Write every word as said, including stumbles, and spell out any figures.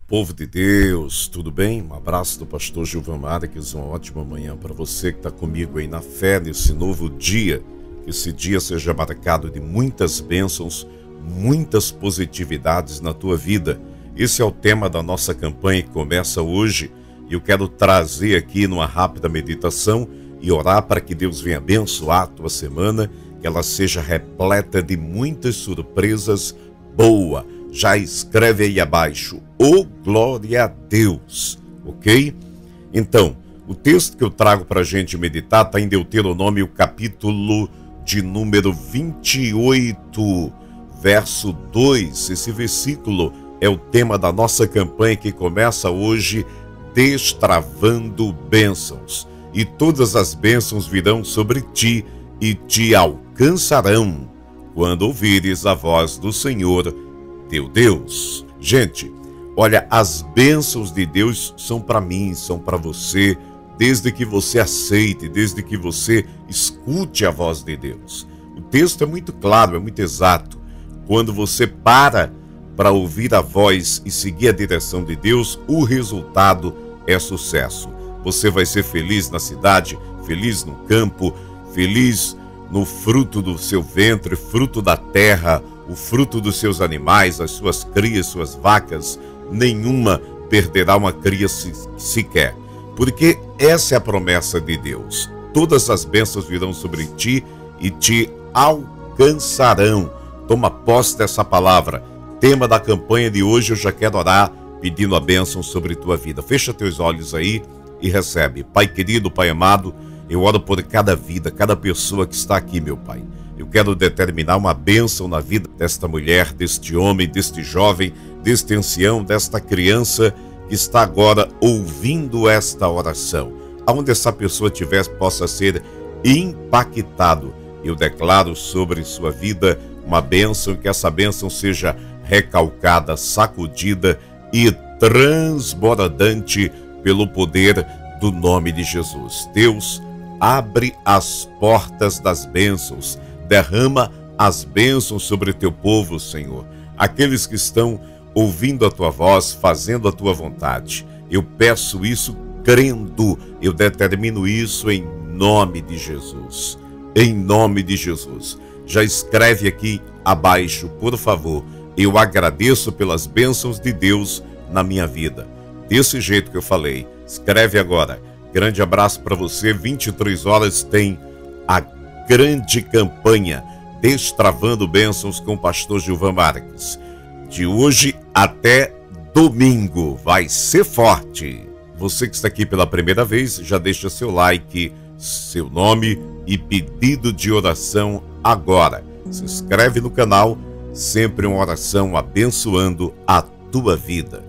Povo de Deus, tudo bem? Um abraço do pastor Gilvan Marques, uma ótima manhã para você que está comigo aí na fé nesse novo dia. Que esse dia seja marcado de muitas bênçãos, muitas positividades na tua vida. Esse é o tema da nossa campanha que começa hoje e eu quero trazer aqui numa rápida meditação e orar para que Deus venha abençoar a tua semana, que ela seja repleta de muitas surpresas boas. Já escreve aí abaixo, oh glória a Deus, ok? Então, o texto que eu trago para a gente meditar está em Deuteronômio, capítulo de número vinte e oito, verso dois. Esse versículo é o tema da nossa campanha que começa hoje, Destravando Bênçãos. E todas as bênçãos virão sobre ti e te alcançarão, quando ouvires a voz do Senhor, teu Deus. Gente, olha, as bênçãos de Deus são para mim, são para você, desde que você aceite, desde que você escute a voz de Deus. O texto é muito claro, é muito exato. Quando você para para ouvir a voz e seguir a direção de Deus, o resultado é sucesso. Você vai ser feliz na cidade, feliz no campo, feliz no fruto do seu ventre, fruto da terra, o fruto dos seus animais, as suas crias, suas vacas, nenhuma perderá uma cria sequer. Porque essa é a promessa de Deus. Todas as bênçãos virão sobre ti e te alcançarão. Toma posse dessa palavra. Tema da campanha de hoje, eu já quero orar pedindo a bênção sobre tua vida. Fecha teus olhos aí e recebe. Pai querido, Pai amado, eu oro por cada vida, cada pessoa que está aqui, meu Pai. Eu quero determinar uma bênção na vida desta mulher, deste homem, deste jovem, deste ancião, desta criança que está agora ouvindo esta oração. Aonde essa pessoa estiver, possa ser impactado. Eu declaro sobre sua vida uma bênção, que essa bênção seja recalcada, sacudida e transbordante pelo poder do nome de Jesus. Deus, abre as portas das bênçãos. Derrama as bênçãos sobre o teu povo, Senhor. Aqueles que estão ouvindo a tua voz, fazendo a tua vontade. Eu peço isso crendo, eu determino isso em nome de Jesus. Em nome de Jesus. Já escreve aqui abaixo, por favor. Eu agradeço pelas bênçãos de Deus na minha vida. Desse jeito que eu falei. Escreve agora. Grande abraço para você. vinte e três horas tem a grande campanha Destravando Bênçãos com o pastor Gilvan Marques. De hoje até domingo. Vai ser forte. Você que está aqui pela primeira vez, já deixa seu like, seu nome e pedido de oração agora. Se inscreve no canal, sempre uma oração abençoando a tua vida.